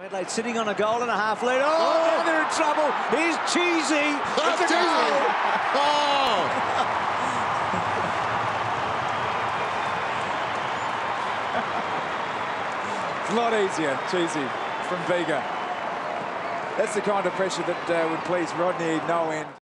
Adelaide sitting on a goal and a half lead. Oh, they're in trouble. Here's Cheesy. It's a goal. Oh! It's a lot easier, Cheesy, from Bega. That's the kind of pressure that would please Rodney no end.